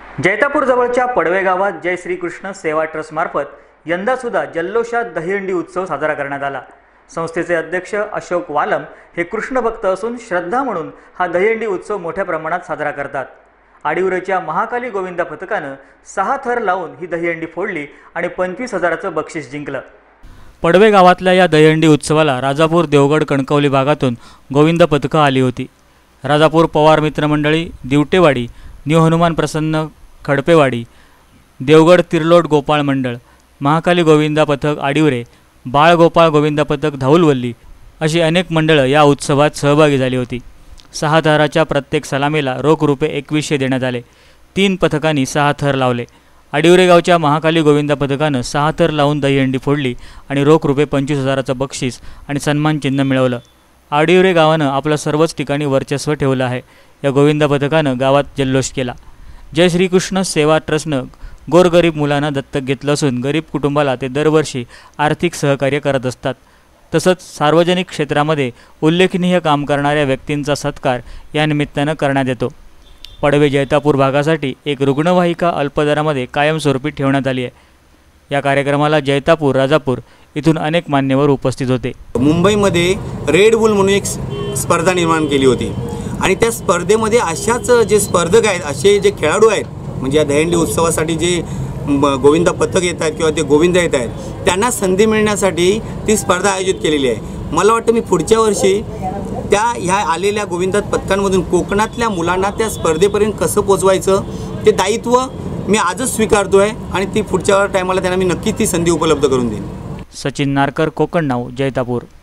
जैतापूर जवळच्या पडवे गावात जय श्रीकृष्ण सेवा ट्रस्ट मार्फत यंदा सुद्धा जल्लोषात दहीहंडी उत्सव साजरा करण्यात आला। संस्थेचे अध्यक्ष अशोक वालम हे कृष्ण भक्त असून श्रद्धा म्हणून हा दहीहंडी उत्सव मोठ्या प्रमाणात साजरा करतात। आडिवरेच्या महाकाली गोविंदा पथकाने 6 थर लावून ही दहीहंडी फोडली आणि 25,000चं बक्षीस जिंकलं। पडवे गावातल्या या दहीहंडी उत्सवाला राजापूर, देवगड, कणकवली भागातून गोविंद पथकं आली होती। राजापूर पवार मित्रमंडळी, दिवटेवाडी, न्यू हनुमान प्रसन्न खडपेवाडी, देवगड तिरलोट गोपाळ मंडळ, महाकाली गोविंदा पथक आडिवरे, बाळ गोपाळ गोविंदा पथक धाऊलवल्ली अशी अनेक मंडळं या उत्सवात सहभागी झाली होती। 6 थराच्या प्रत्येक सलामीला रोख रुपये 2100 देण्यात आले। 3 पथकांनी 6 थर लावले। आडिवरे गावच्या महाकाली गोविंदा पथकानं 6 थर लावून दहीहंडी फोडली आणि रोख रुपये 25,000चं बक्षीस आणि सन्मान चिन्ह मिळवलं। आडिवरे गावानं आपलं सर्वच ठिकाणी वर्चस्व ठेवलं आहे। या गोविंदा पथकानं गावात जल्लोष केला। जय श्रीकृष्ण सेवा ट्रस्टनं गोरगरीब मुलांना दत्तक घेतलं असून गरीब कुटुंबाला ते दरवर्षी आर्थिक सहकार्य करत असतात। तसंच सार्वजनिक क्षेत्रामध्ये उल्लेखनीय काम करणाऱ्या व्यक्तींचा सत्कार या निमित्तानं करण्यात येतो। पडवे जैतापूर भागासाठी एक रुग्णवाहिका अल्पदरामध्ये कायमस्वरूपी ठेवण्यात आली आहे। या कार्यक्रमाला जैतापूर, राजापूर इथून अनेक मान्यवर उपस्थित होते। मुंबईमध्ये रेड बुल म्हणून एक स्पर्धा निर्माण केली होती आणि त्या स्पर्धेमध्ये अशाच जे स्पर्धक आहेत, असे जे खेळाडू आहेत, म्हणजे या दहीहंडी उत्सवासाठी जे गोविंदा पथक येत आहेत किंवा ते गोविंद येत आहेत, त्यांना संधी मिळण्यासाठी ती स्पर्धा आयोजित केलेली आहे। मला वाटतं मी पुढच्या वर्षी ह्या आलेल्या गोविंदा पथकांमधून कोकणातल्या मुलांना त्या स्पर्धेपर्यंत कसं पोचवायचं ते दायित्व मी आजच स्वीकारतो आहे आणि ती पुढच्या टायमाला त्यांना मी नक्कीच ती संधी उपलब्ध करून देईन। सचिन नारकर, कोकण नाऊ, जैतापूर।